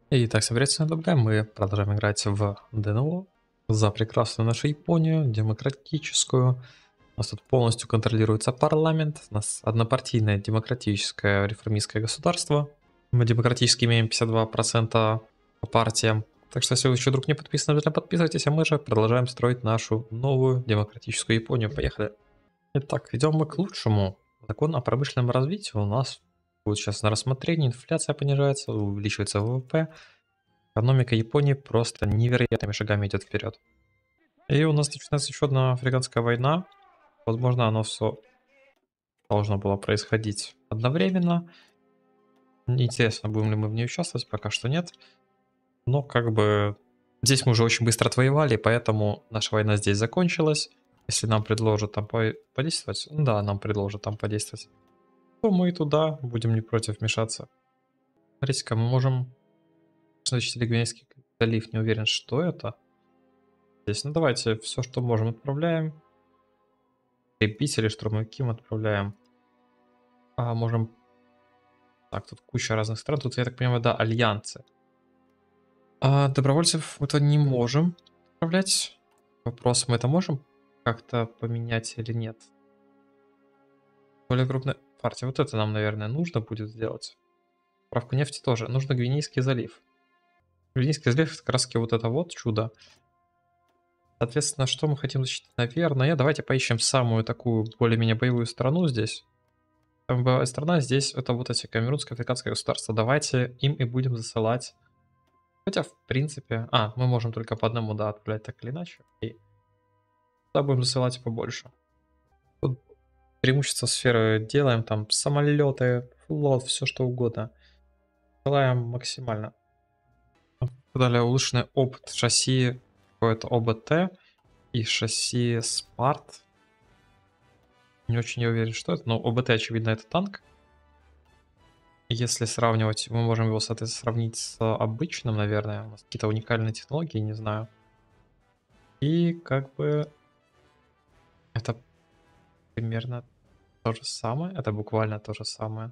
Итак, всем привет, дорогая. Мы продолжаем играть в ДНО за прекрасную нашу Японию, демократическую. У нас тут полностью контролируется парламент, у нас однопартийное демократическое реформистское государство. Мы демократически имеем 52% по партиям. Так что, если вы еще вдруг не подписаны, обязательно подписывайтесь, а мы же продолжаем строить нашу новую демократическую Японию. Поехали. Итак, идем мы к лучшему. Закон о промышленном развитии у нас будет сейчас на рассмотрении, инфляция понижается, увеличивается ВВП. Экономика Японии просто невероятными шагами идет вперед. И у нас начинается еще одна африканская война. Возможно, оно все должно было происходить одновременно. Неинтересно, будем ли мы в ней участвовать, пока что нет. Но как бы здесь мы уже очень быстро отвоевали, поэтому наша война здесь закончилась. Если нам предложат там подействовать, ну да, нам предложат там подействовать, то мы и туда будем не против вмешаться. Смотрите-ка, мы можем... Значит, Гвинейский залив, не уверен, что это. Здесь, ну давайте все, что можем, отправляем. Крепители, штурмовики мы отправляем. Можем... Так, тут куча разных стран. Тут, я так понимаю, да, альянсы. Добровольцев это не можем отправлять. Вопрос, мы это можем как-то поменять или нет? Более крупная партия. Вот это нам, наверное, нужно будет сделать. Правку нефти тоже. Нужно Гвинейский залив. Гвинейский залив это как раз вот это вот чудо. Соответственно, что мы хотим защитить? Наверное, давайте поищем самую такую более-менее боевую страну здесь. Самая страна здесь это вот эти Камерунское африканское государство. Давайте им и будем засылать. Хотя, в принципе... мы можем только по одному, да, отправлять так или иначе. И туда будем засылать побольше. Тут преимущество сферы делаем, там самолеты, флот, все что угодно. Делаем максимально. Далее улучшенный опыт шасси, какое-то ОБТ и шасси Спарт. Не очень я уверен, что это, но ОБТ, очевидно, это танк. Если сравнивать, мы можем его, соответственно, сравнить с обычным, наверное. У нас какие-то уникальные технологии, не знаю. И как бы это примерно то же самое. Это буквально то же самое.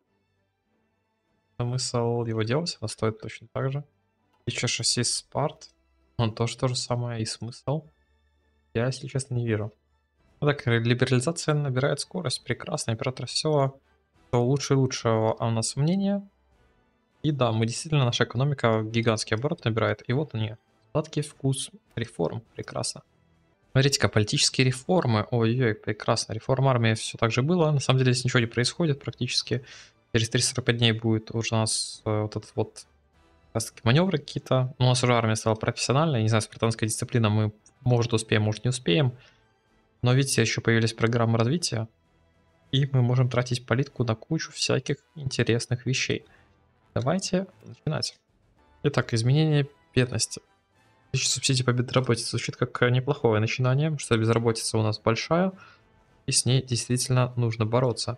Смысл его делать, он стоит точно так же. Еще шасси Спарт. Он тоже то же самое. И смысл я, если честно, не вижу. Ну так, либерализация набирает скорость. Прекрасно. Император все лучше и лучше у нас мнение. И да, мы действительно, наша экономика гигантский оборот набирает. И вот они. Сладкий вкус реформ. Прекрасно. Смотрите-ка, политические реформы. Ой-ой, прекрасно. Реформа армии все так же было. На самом деле здесь ничего не происходит практически. Через 345 дней будет уже у нас вот этот вот как раз таки маневры какие-то. У нас уже армия стала профессиональной. Не знаю, спартанская дисциплина мы, может, успеем, может, не успеем. Но видите, еще появились программы развития. И мы можем тратить политику на кучу всяких интересных вещей. Давайте начинать. Итак, изменение бедности. Субсидии по безработице звучит как неплохое начинание, потому что безработица у нас большая, и с ней действительно нужно бороться.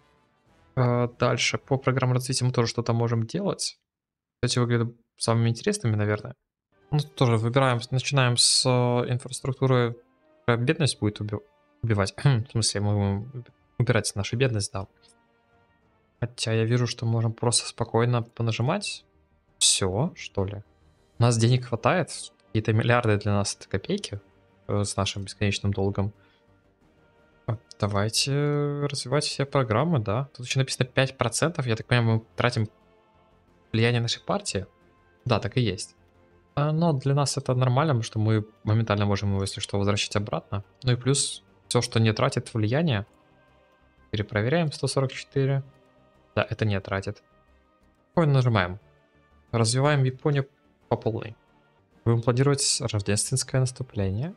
Дальше, по программам развития мы тоже что-то можем делать. Кстати, выглядят самыми интересными, наверное. Ну, тут тоже выбираем, начинаем с инфраструктуры, которая бедность будет убивать. В смысле, мы будем убирать нашу бедность, да. Хотя я вижу, что можем просто спокойно понажимать. Все, что ли? У нас денег хватает, какие-то миллиарды для нас это копейки с нашим бесконечным долгом. Давайте развивать все программы, да. Тут еще написано 5%, я так понимаю, мы тратим влияние нашей партии. Да, так и есть. Но для нас это нормально, потому что мы моментально можем его, если что, возвращать обратно. Ну и плюс, все, что не тратит влияние, перепроверяем 144. Да, это не тратит. Спокойно нажимаем. Развиваем Японию по полной. Будем планировать рождественское наступление.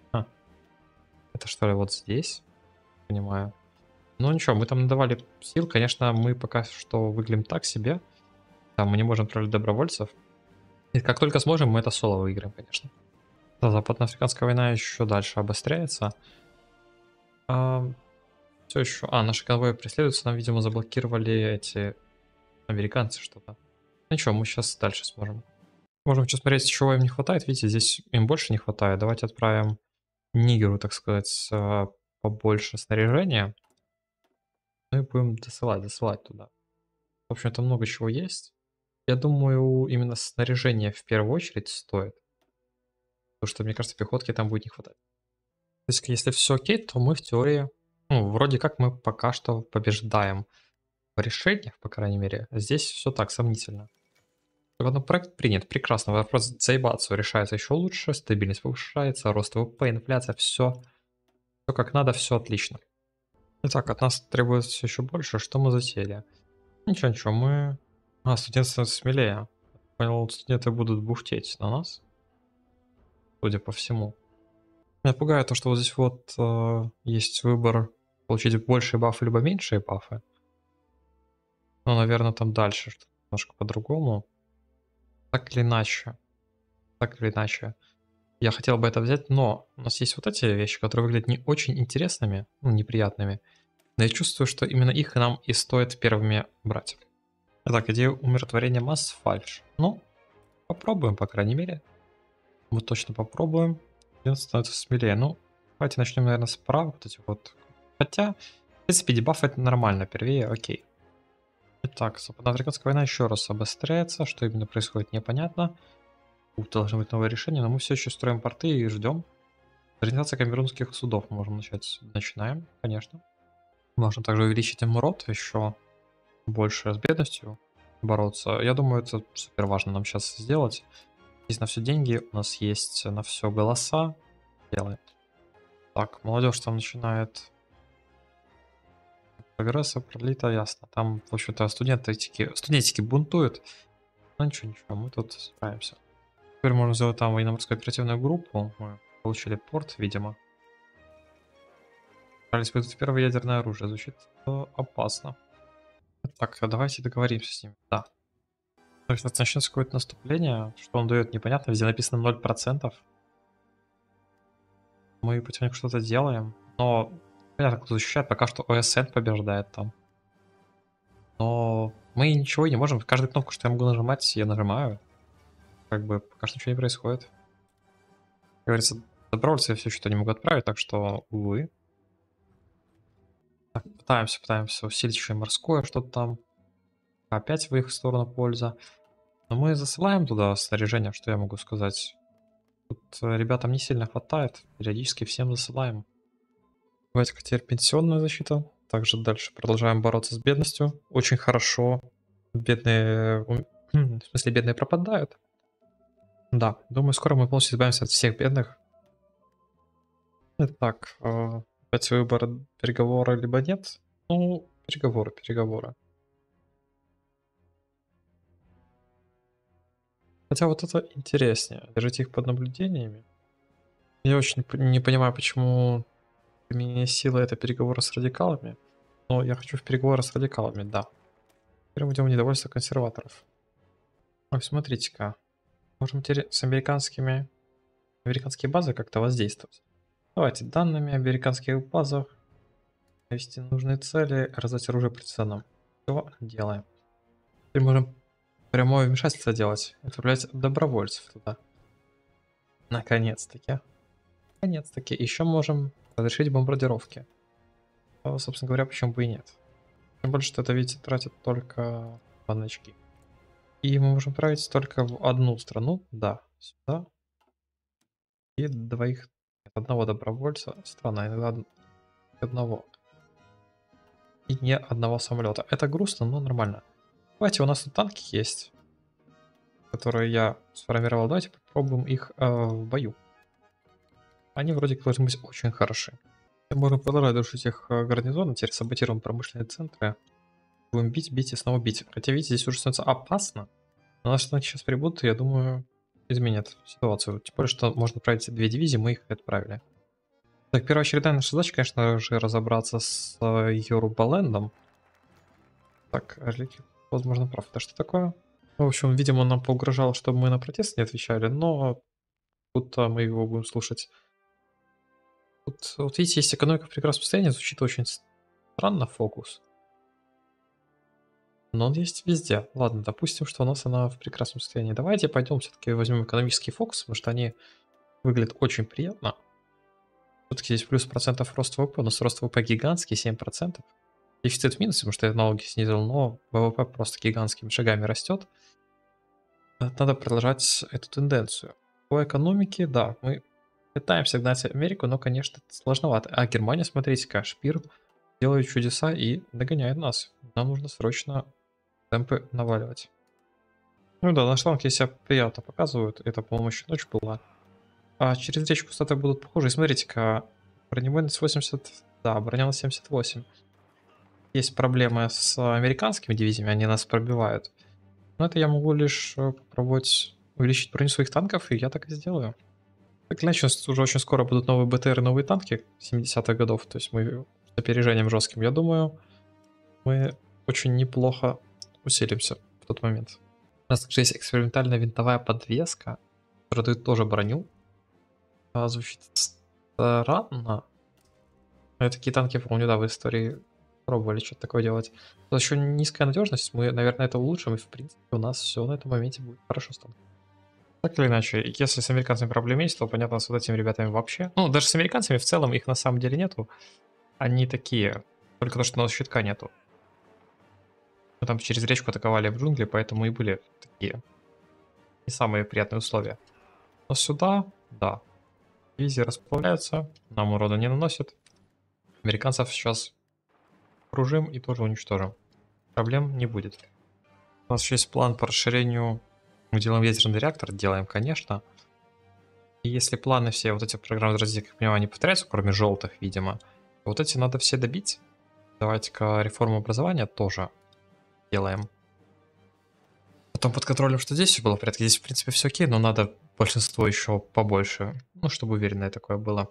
Это что ли вот здесь? Понимаю. Ну ничего, мы там надавали сил. Конечно, мы пока что выглядим так себе. Там мы не можем отправлять добровольцев. И как только сможем, мы это соло выиграем, конечно. Да, Западноафриканская война еще дальше обостряется. Все еще... наши конвои преследуются. Нам, видимо, заблокировали эти американцы что-то. Ничего, мы сейчас дальше сможем. Можем сейчас смотреть, чего им не хватает. Видите, здесь им больше не хватает. Давайте отправим Нигеру, так сказать, побольше снаряжения. Ну и будем досылать туда. В общем-то, много чего есть. Я думаю, именно снаряжение в первую очередь стоит. Потому что, мне кажется, пехотки там будет не хватать. То есть, если все окей, то мы в теории, ну, вроде как мы пока что побеждаем в решениях, по крайней мере. Здесь все так, сомнительно. Ну, проект принят, прекрасно. Вопрос заебаться решается еще лучше, стабильность повышается, рост ВВП, инфляция, все как надо, все отлично. Итак, от нас требуется еще больше. Что мы затеяли? Ничего, ничего, мы... студенты становятся смелее. Понял, студенты будут бухтеть на нас, судя по всему. Меня пугает то, что вот здесь вот есть выбор получить большие бафы либо меньшие бафы. Но, наверное, там дальше что-то немножко по-другому. Так или иначе. Так или иначе. Я хотел бы это взять, но у нас есть вот эти вещи, которые выглядят не очень интересными, ну, неприятными. Но я чувствую, что именно их нам и стоит первыми брать. Итак, идея умиротворения масс фальш. Ну, попробуем, по крайней мере. Мы точно попробуем. И становится смелее. Ну, давайте начнем, наверное, справа. Вот эти вот. Хотя, в принципе, дебаф это нормально. Первее, окей. Итак, Западноафриканская война еще раз обостряется. Что именно происходит, непонятно. Тут должно быть новое решение, но мы все еще строим порты и ждем. Организация камерунских судов мы можем начать. Начинаем, конечно. Можно также увеличить им урод еще больше с бедностью бороться. Я думаю, это супер важно нам сейчас сделать. Есть на все деньги, у нас есть на все голоса. Делаем. Так, молодежь там начинает прогресса пролито, ясно. Там, в общем-то, студентики бунтуют. Но ничего, ничего, мы тут справимся. Теперь можно сделать там военно-морскую оперативную группу. Мы получили порт, видимо. Старались использовать первое ядерное оружие. Звучит опасно. Так, а давайте договоримся с ним. Да. То есть начнется какое-то наступление. Что он дает, непонятно. Везде написано 0%. Мы потихоньку что-то делаем. Но понятно, кто защищает. Пока что ОСН побеждает там. Но мы ничего не можем. Каждую кнопку, что я могу нажимать, я нажимаю. Как бы пока что ничего не происходит. Как говорится, добровольцы я все что-то не могу отправить, так что, увы. Так, пытаемся усилить еще и морское что-то там. Опять в их сторону польза. Но мы засылаем туда снаряжение, что я могу сказать. Тут ребятам не сильно хватает. Периодически всем засылаем. Давайте-ка теперь пенсионная защита. Также дальше продолжаем бороться с бедностью. Очень хорошо. Бедные... в смысле, бедные пропадают. Да, думаю, скоро мы полностью избавимся от всех бедных. Итак, опять выбор переговоры либо нет. Ну, переговоры. Хотя вот это интереснее. Держите их под наблюдениями. Я очень не понимаю, почему применение силы это переговоры с радикалами. Но я хочу в переговоры с радикалами, да. Теперь мы идем в недовольство консерваторов. Ой, смотрите-ка. Можем теперь с американские базы как-то воздействовать. Давайте данными американских базах навести нужные цели, раздать оружие партизанам. Все делаем. Теперь можем прямое вмешательство делать, отправлять добровольцев туда. Наконец-таки. Наконец-таки. Еще можем разрешить бомбардировки. Собственно говоря, почему бы и нет. Тем более, что это, видите, тратит только 2 очки. И мы можем править только в одну страну. Да, сюда. И одного добровольца. Страна, иногда одного. И не одного самолета. Это грустно, но нормально. Давайте, у нас тут танки есть, которые я сформировал. Давайте попробуем их в бою. Они вроде как должны быть очень хороши. Мы можем продолжать душить их гарнизоны. Теперь саботируем промышленные центры. Будем бить и снова бить. Хотя, видите, здесь уже становится опасно. Но наши танки сейчас прибудут, и я думаю, изменят ситуацию. Тем более, что можно отправить 2 дивизии, мы их отправили. Так, первоочередная наша задача, конечно же, разобраться с Йорубалендом. Так, Орлики, возможно, прав. Это что такое? Ну, в общем, видимо, он нам поугрожал, чтобы мы на протест не отвечали, но будто мы его будем слушать. Тут, вот видите, есть экономика в прекрасном состоянии, звучит очень странно, фокус. Но он есть везде. Ладно, допустим, что у нас она в прекрасном состоянии. Давайте пойдем все-таки возьмем экономический фокус, потому что они выглядят очень приятно. Все-таки здесь плюс процентов рост ВВП, у нас рост ВВП гигантский, 7%. Дефицит в минусе, потому что я налоги снизил, но ВВП просто гигантскими шагами растет. Надо продолжать эту тенденцию. По экономике, да, мы пытаемся гнать Америку, но, конечно, это сложновато. А Германия, смотрите-ка, Шпир делает чудеса и догоняет нас. Нам нужно срочно темпы наваливать. Ну да, наши танки себя приятно показывают. Это, по-моему, еще ночь была. А через речку статы будут похожи. И смотрите-ка, бронебойность 80, да, броня на 78. Есть проблемы с американскими дивизиями, они нас пробивают. Но это я могу лишь попробовать увеличить броню своих танков, и я так и сделаю. Так или иначе, уже очень скоро будут новые БТР и новые танки 70-х годов. То есть мы с опережением жестким. Я думаю, мы очень неплохо усилимся в тот момент. У нас также есть экспериментальная винтовая подвеска, которая дает тоже броню. Звучит странно. Я такие танки, помню, да, в истории пробовали что-то такое делать. Но еще низкая надежность, мы, наверное, это улучшим, и в принципе у нас все на этом моменте будет хорошо с танком. Так или иначе, если с американцами проблемы есть, то понятно, с вот этими ребятами вообще. Ну, даже с американцами в целом их на самом деле нету. Они такие. Только то, что у нас щитка нету. Мы там через речку атаковали в джунгли, поэтому и были такие не самые приятные условия. Но сюда, да, дивизии расплавляются, нам урода не наносят. Американцев сейчас окружим и тоже уничтожим. Проблем не будет. У нас еще есть план по расширению. Мы делаем ядерный реактор, делаем, конечно. И если планы все, вот эти программы развития, как я понимаю, не повторяются, кроме желтых, видимо, вот эти надо все добить. Давайте-ка реформу образования тоже делаем. Потом под контролем, что здесь все было в порядке. Здесь, в принципе, все окей, но надо большинство еще побольше. Ну, чтобы уверенное такое было.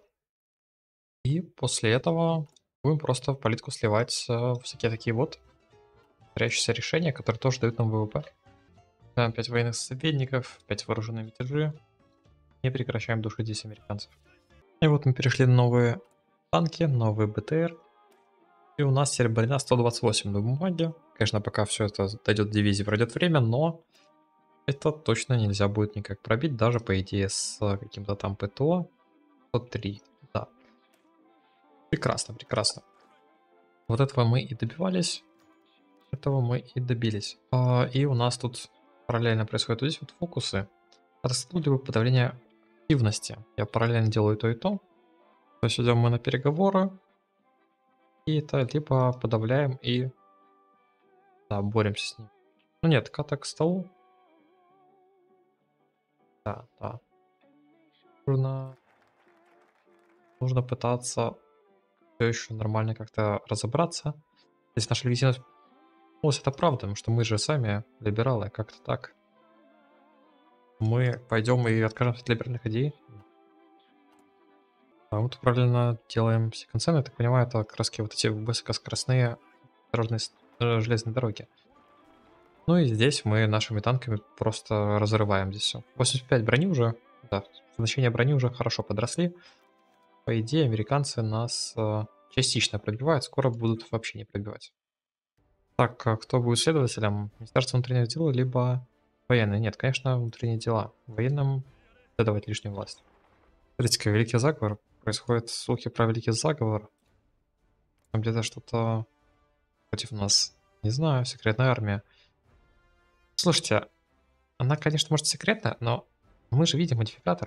И после этого будем просто в политику сливать всякие такие вот повторяющиеся решения, которые тоже дают нам ВВП. Ставим 5 военных советников, 5 вооруженные мятежи. Не прекращаем душить здесь американцев. И вот мы перешли на новые танки, новые БТР. И у нас теперь броня 128 на бумаге. Конечно, пока все это дойдет в дивизии, пройдет время, но это точно нельзя будет никак пробить, даже по идее с каким-то там ПТО. 103, да. Прекрасно, прекрасно. Вот этого мы и добивались. Этого мы и добились. И у нас тут параллельно происходят вот здесь вот фокусы. Рассудливое подавление активности. Я параллельно делаю то и то. То есть идем мы на переговоры. И это либо подавляем и, да, боремся с ним. Ну нет, ката к столу. Да, да. Нужно пытаться все еще нормально как-то разобраться. Здесь наша легитимность, это правда, потому что мы же сами либералы, как-то так. Мы пойдем и откажемся от либеральных идей. А мы тут правильно делаем секонцены, я так понимаю, это как раз вот эти высокоскоростные дорожные железные дороги. Ну и здесь мы нашими танками просто разрываем здесь все. 85 брони уже, да, значения брони уже хорошо подросли. По идее, американцы нас частично пробивают, скоро будут вообще не пробивать. Так, а кто будет следователем? Министерство внутренних дел, либо военные? Нет, конечно, внутренние дела. Военным следовать лишнюю власть. Смотрите-ка, великий заговор. Происходят слухи про великий заговор. Там где-то что-то против нас. Не знаю, секретная армия. Слушайте, она, конечно, может секретная, но мы же видим модификатор.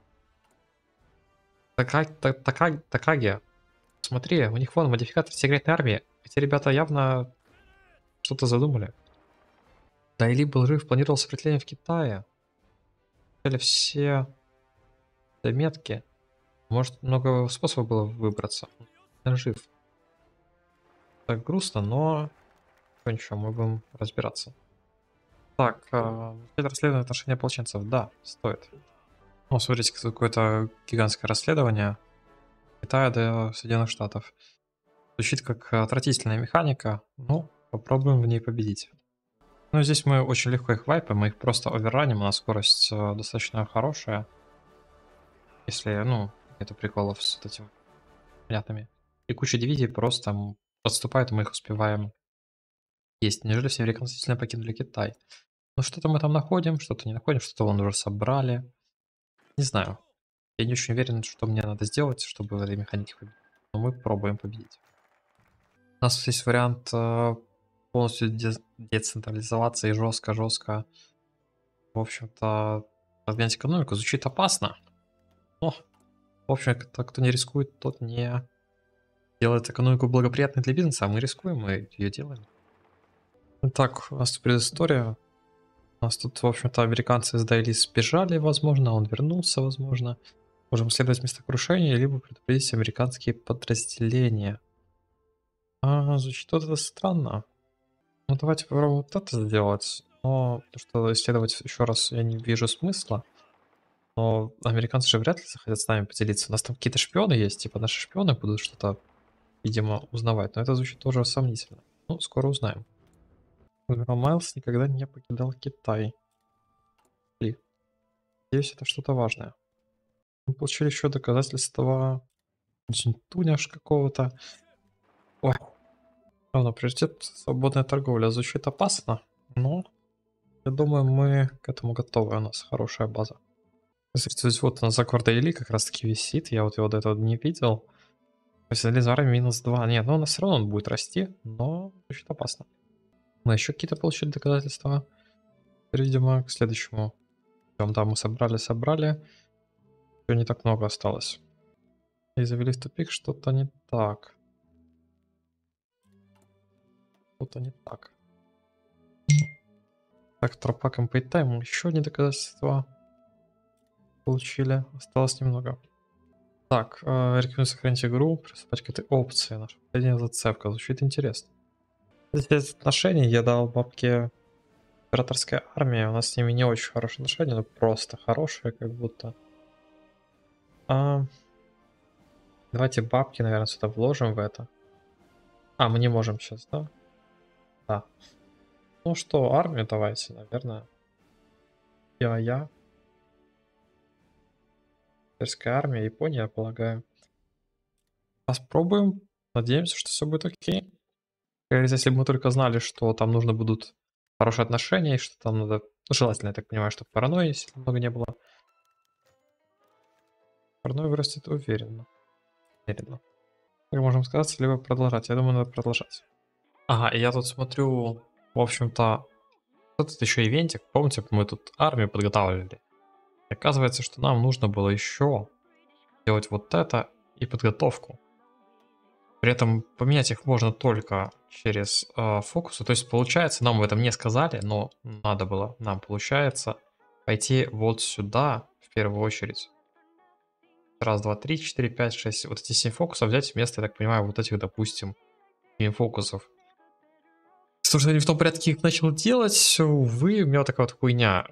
Такаги. Смотри, у них вон модификатор секретной армии. Эти ребята явно что-то задумали. Да и либо Лжив планировал сопротивление в Китае. Или все метки. Может, много способов было выбраться. Жив. Так грустно, но ничего, мы будем разбираться. Так, расследование отношения ополченцев. Да, стоит. Ну, смотрите, какое-то гигантское расследование Китая до Соединенных Штатов. Звучит как отвратительная механика. Ну, попробуем в ней победить. Ну, здесь мы очень легко их вайпаем, мы их просто оверраним, у нас скорость достаточно хорошая. Если, ну, это приколов с вот этим понятными. И куча дивизий просто отступает, и мы их успеваем есть. Неужели все американцы сильно покинули Китай? Ну, что-то мы там находим, что-то не находим, что-то вон уже собрали. Не знаю. Я не очень уверен, что мне надо сделать, чтобы в этой механике победить. Но мы пробуем победить. У нас есть вариант полностью децентрализоваться и жестко-жестко В общем-то, отгонять экономику звучит опасно. Но, в общем, кто не рискует, тот не делает экономику благоприятной для бизнеса, а мы рискуем, мы ее делаем. Итак, у нас тут предыстория. У нас тут, в общем-то, американцы из Дайли сбежали, возможно, он вернулся, возможно. Можем исследовать место крушения, либо предупредить американские подразделения. Звучит вот это странно. Ну, давайте попробуем вот это сделать. Но то, что исследовать еще раз я не вижу смысла. Но американцы же вряд ли захотят с нами поделиться. У нас там какие-то шпионы есть, типа наши шпионы будут что-то, видимо, узнавать. Но это звучит тоже сомнительно. Ну, скоро узнаем. Адмирал Майлз никогда не покидал Китай. Надеюсь, это что-то важное. Мы получили еще доказательства Джинтуняш какого-то. Ой, равно приоритет свободная торговля. Звучит опасно, но я думаю, мы к этому готовы. У нас хорошая база. Смотрите, вот у нас заклад Дейли как раз таки висит. Я вот его до этого не видел. Профессионализм минус 2. Нет, ну у нас все равно он будет расти, но звучит опасно. Мы еще какие-то получили доказательства. Теперь, видимо, к следующему. Да, мы собрали. Еще не так много осталось. И завели в тупик, что-то не так. Что-то не так. Так, тропа Campaign Time. Еще одни доказательства получили. Осталось немного. Так, рекомендую сохранить игру, приступать к этой опции. Наша последняя зацепка. Звучит интересно. Здесь отношения я дал бабке императорской армии. У нас с ними не очень хорошие отношения, но просто хорошие, как будто. А, давайте бабки, наверное, сюда вложим в это. Мы не можем сейчас, да? Да. Ну что, армию давайте, наверное. Я. Имперская армия, Япония, я полагаю. Попробуем. Надеемся, что все будет окей. Как говорится, если бы мы только знали, что там нужно будут хорошие отношения, и что там надо... Ну, желательно, я так понимаю, чтобы паранойи сильно много не было. Паранойя вырастет уверенно. Уверенно. Так можем сказать, либо продолжать. Я думаю, надо продолжать. Ага, и я тут смотрю, в общем-то, вот тут еще ивентик. Помните, мы тут армию подготавливали? И оказывается, что нам нужно было еще делать вот это и подготовку. При этом поменять их можно только через фокусы. То есть, получается, нам об этом не сказали, но надо было нам, получается, пойти вот сюда в первую очередь. Раз, два, три, четыре, пять, шесть. Вот эти 7 фокусов взять вместо, я так понимаю, вот этих, допустим, 7 фокусов. Потому что я не в том порядке их начал делать, увы, у меня вот такая вот хуйня.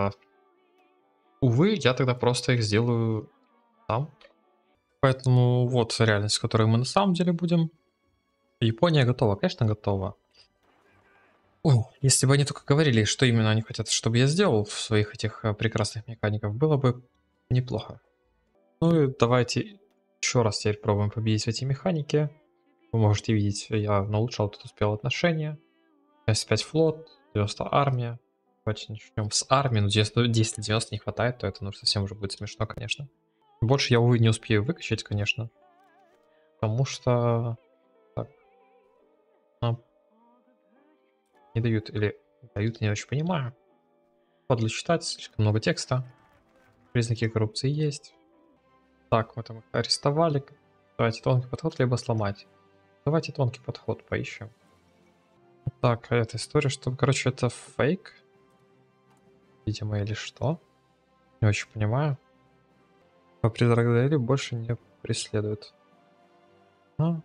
Увы, я тогда просто их сделаю там. Поэтому вот реальность, в которой мы на самом деле будем. Япония готова, конечно, готова. Ой, если бы они только говорили, что именно они хотят, чтобы я сделал в своих этих прекрасных механиков, было бы неплохо. Ну и давайте еще раз теперь пробуем победить эти механики. Вы можете видеть, я улучшал тут успел отношения. 5 флот, 90 армия. Давайте начнем с армии. Но 10-90 не хватает, то это ну, совсем уже будет смешно, конечно. Больше я, увы, не успею выкачать, конечно. Потому что... Так, нам не дают или дают, не очень понимаю. Подло читать, слишком много текста. Признаки коррупции есть. Так, мы там их арестовали. Давайте тонкий подход, либо сломать. Давайте тонкий подход поищем. Так, эта история, что, короче, это фейк. Видимо, или что? Не очень понимаю. По предлагали больше не преследует. А.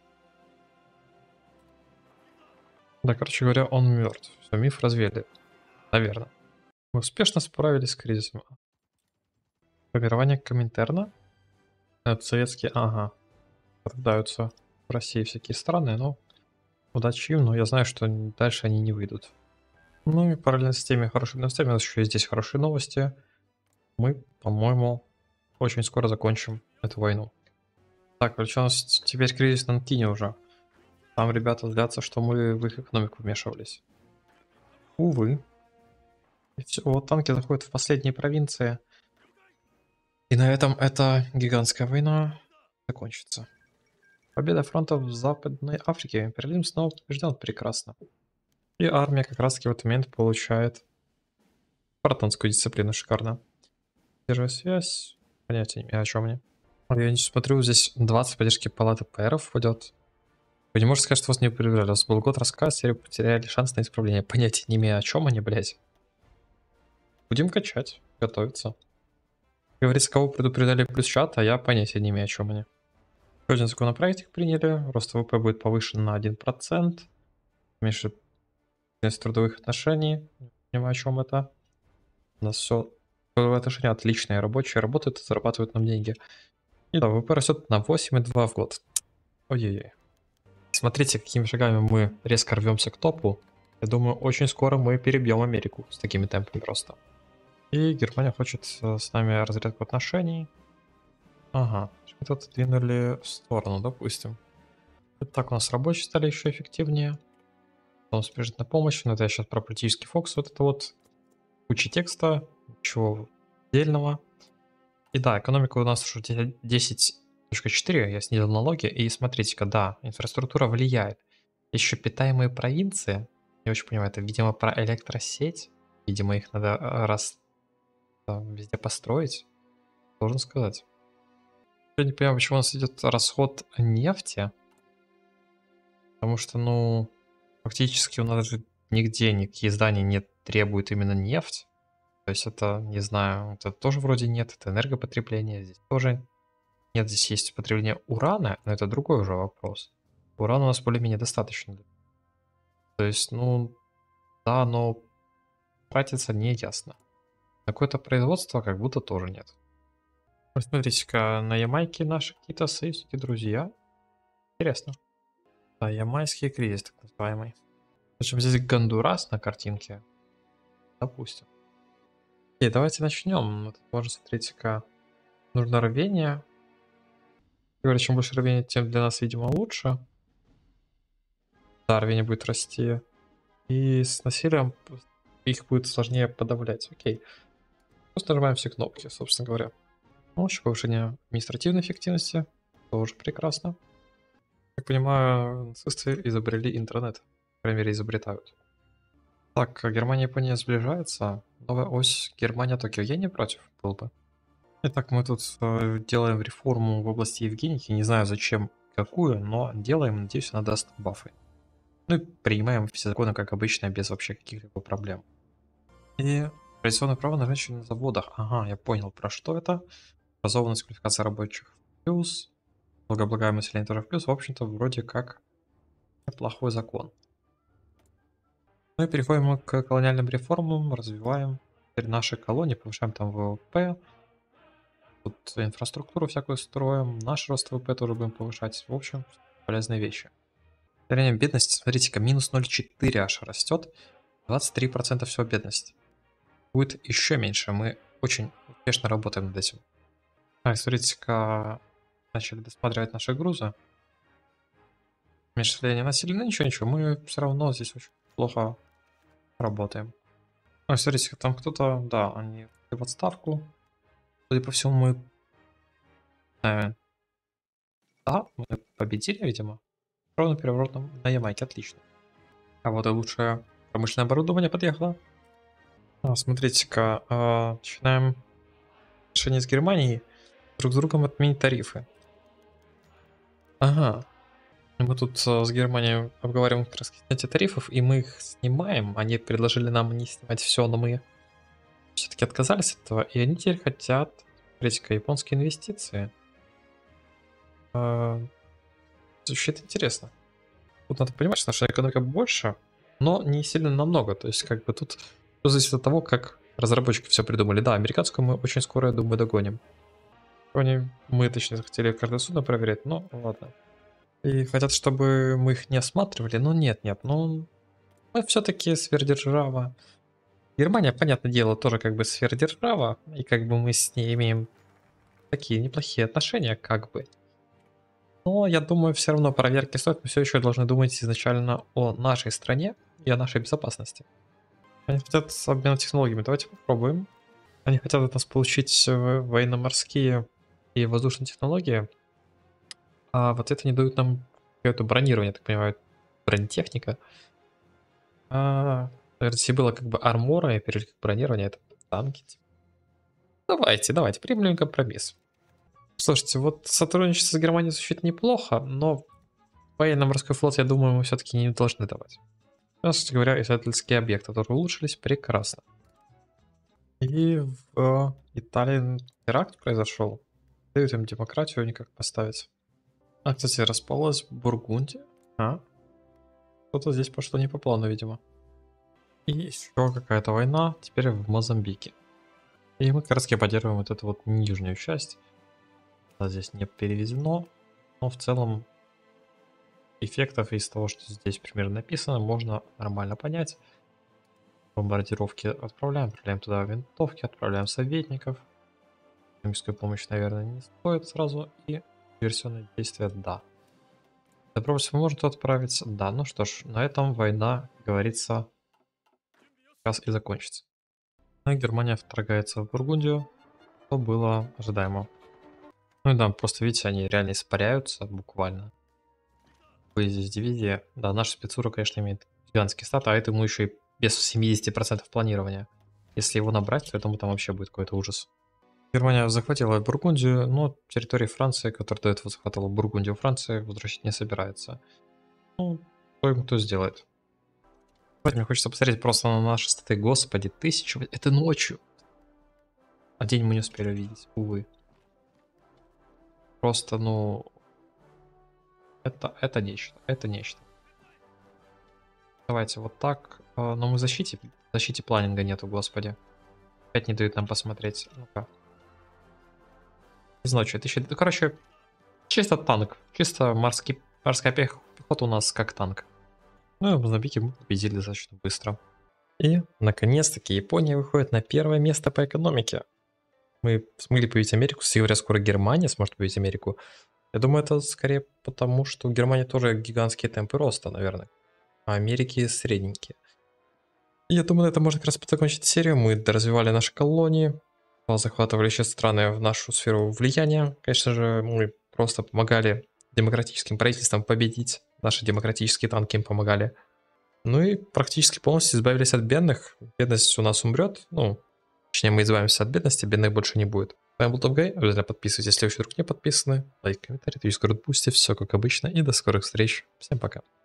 Да, короче говоря, он мертв. Все, миф развели. Наверное. Мы успешно справились с кризисом. Формирование Коминтерна. Это советские, ага. Рождаются в России всякие страны, но удачи им, но я знаю, что дальше они не выйдут. Ну и параллельно с теми хорошими новостями, у нас еще и здесь хорошие новости. Мы, по-моему, очень скоро закончим эту войну. Так, короче, у нас теперь кризис на Нанкине уже. Там ребята злятся, что мы в их экономику вмешивались. Увы. И все, вот танки заходят в последние провинции. И на этом эта гигантская война закончится. Победа фронта в Западной Африке. Империализм снова побежден. Прекрасно. И армия как раз таки в этот момент получает Спартанскую дисциплину шикарно. Первая связь. Понятия не имею, о чем мне. Я не смотрю, здесь 20 поддержки палаты ПРов войдет. Вы не можете сказать, что вас не проверяли. У вас был год рассказа, серию потеряли шанс на исправление. Понятия не имею, о чем они, блядь. Будем качать, готовиться. Говорится, кого предупреждали плюс чат, а я понятия не имею, о чем они. Еще один законопроект приняли. Рост ВВП будет повышен на 1%. Меньше трудовых отношений. Не понимаю, о чем это. У нас все в отношении отличные. Рабочие работают и зарабатывают нам деньги. И да, ВВП растет на 8,2 в год. Ой-ой-ой. Смотрите, какими шагами мы резко рвемся к топу. Я думаю, очень скоро мы перебьем Америку с такими темпами роста. И Германия хочет с нами разрядку отношений. Ага, что-то двинули в сторону, допустим. Так, у нас рабочие стали еще эффективнее. Он спешит на помощь, но это я сейчас про политический фокус. Вот это вот куча текста, ничего отдельного. И да, экономика у нас уже 10.4, я снизил налоги. И смотрите-ка, да, инфраструктура влияет. Еще питаемые провинции. Не очень понимаю, это, видимо, про электросеть. Видимо, их надо везде построить. Должен сказать. Я не понимаю, почему у нас идет расход нефти. Потому что, ну, фактически у нас же нигде никакие здания не требуют именно нефть. То есть это, не знаю, это тоже вроде нет, это энергопотребление, здесь тоже нет, здесь есть потребление урана, но это другой уже вопрос. Урана у нас более-менее достаточно. То есть, ну, да, но тратится не ясно. Какое-то производство как будто тоже нет. Посмотрите-ка, на Ямайке наши какие-то союзники, друзья. Интересно. Да, ямайский кризис, так называемый. Причем здесь Гондурас на картинке. Допустим. И давайте начнем. Вот можно, смотрите-ка, нужно рвение. Говорю, чем больше рвения, тем для нас, видимо, лучше. Да, рвение будет расти. И с насилием их будет сложнее подавлять. Окей. Просто нажимаем все кнопки, собственно говоря. Ну, еще повышение административной эффективности. Тоже прекрасно. Как понимаю, нацисты изобрели интернет. По крайней мере, изобретают. Так, Германия и Япония сближаются. Новая ось Германия-Токио. Я не против был бы. Итак, мы тут делаем реформу в области Евгеники. Не знаю зачем, какую, но делаем. Надеюсь, она даст бафы. Ну и принимаем все законы, как обычно, без вообще каких-либо проблем. И традиционное право на женщин на заводах. Ага, я понял, про что это. Образованность, квалификация рабочих в плюс. Благооблагаемое население тоже в плюс. В общем-то, вроде как неплохой закон. Ну и переходим к колониальным реформам, развиваем теперь наши колонии, повышаем там ВВП. Тут инфраструктуру всякую строим, наш рост ВВП тоже будем повышать. В общем, полезные вещи. Состояние бедности, смотрите-ка, минус 0,4 аж растет. 23% всего бедности. Будет еще меньше, мы очень успешно работаем над этим. Так, смотрите-ка, начали досматривать наши грузы. Меньше населения, ничего, мы все равно здесь очень плохо работаем. Ну, смотрите, там кто-то, да, они в отставку. Судя по всему, мы... да, мы победили, видимо. Ровно переворот на Ямайке, отлично. А вот и лучшее промышленное оборудование подъехало. Смотрите-ка, начинаем отношения с Германией. Друг с другом отменить тарифы. Ага. Мы тут с Германией обговариваем как раз снятие тарифов, и мы их снимаем. Они предложили нам не снимать все, но мы все-таки отказались от этого. И они теперь хотят, смотрите-ка, японские инвестиции. Вообще-то интересно. Тут надо понимать, что наша экономика больше, но не сильно намного. То есть, как бы тут все зависит от того, как разработчики все придумали. Да, американскую мы очень скоро, я думаю, догоним. Мы, точнее, захотели каждое судно проверять, но ладно. И хотят, чтобы мы их не осматривали, но нет, ну мы все-таки сверхдержава. Германия, понятное дело, тоже как бы сверхдержава, и как бы мы с ней имеем такие неплохие отношения, как бы. Но я думаю, все равно проверки стоят, мы все еще должны думать изначально о нашей стране и о нашей безопасности. Они хотят обмена технологиями, давайте попробуем. Они хотят от нас получить военно-морские и воздушные технологии, а в ответ они дают нам какое-то бронирование, так понимаю, бронетехника. Наверное, если было как бы армора и перешли к бронированию, это танки. Давайте, примем компромисс. Слушайте, вот сотрудничество с Германией звучит неплохо, но военно-морской флот, я думаю, мы все-таки не должны давать. Кстати говоря, исследовательские объекты тоже улучшились прекрасно. И в Италии теракт произошел. Дают им демократию никак поставить. А, кстати, распалась Бургундия. Что-то здесь пошло не по плану, видимо. И еще какая-то война, теперь в Мозамбике. И мы как раз поддерживаем вот эту вот нижнюю часть. Здесь не переведено, но в целом эффектов из того, что здесь примерно написано, можно нормально понять. Бомбардировки отправляем туда винтовки, отправляем советников. Экономическую помощь, наверное, не стоит сразу. И диверсионные действия, да. Добровольцев можно отправить, да. Ну что ж, на этом война, как говорится, сейчас и закончится. И Германия вторгается в Бургундию, что было ожидаемо. Ну и да, просто видите, они реально испаряются буквально. Вы здесь дивизия. Да, наша спецура, конечно, имеет гигантский стат, а это ему еще и без 70% планирования. Если его набрать, то я думаю, там вообще будет какой-то ужас. Германия захватила Бургундию, но территории Франции, которая до этого захватывала Бургундию, Франция возвращать не собирается. Ну, кто им кто сделает. Мне хочется посмотреть просто на наши статы. Господи, 1000... Это ночью. А день мы не успели увидеть, увы. Просто, ну... Это нечто. Давайте вот так. Но мы в защите планинга нету, господи. Опять не дают нам посмотреть. Ну-ка. Не знаю, что это еще. Ну, короче, чисто танк. Чисто морская пехота у нас как танк. Ну и в Мозамбике мы победили достаточно быстро. И, наконец-таки, Япония выходит на первое место по экономике. Мы смогли победить Америку, говоря, скоро Германия сможет победить Америку. Я думаю, это скорее потому, что у Германии тоже гигантские темпы роста, наверное. А Америки средненькие. И я думаю, на этом можно как раз закончить серию. Мы доразвивали наши колонии, захватывали еще страны в нашу сферу влияния. Конечно же, мы просто помогали демократическим правительствам победить. Наши демократические танки им помогали. Ну и практически полностью избавились от бедных. Бедность у нас умрет. Ну, точнее, мы избавимся от бедности, бедных больше не будет. С вами был Топгай. Обязательно подписывайтесь, если вы вдруг не подписаны. Лайк, комментарий, твич, бусти, все как обычно. И до скорых встреч. Всем пока.